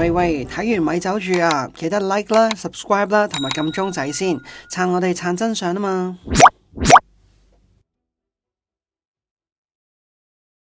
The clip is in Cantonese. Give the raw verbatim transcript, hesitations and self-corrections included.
喂喂，睇完咪走住啊！記得 like 啦、subscribe 啦，同埋撳鐘仔先，撐我哋撐真相啊嘛〜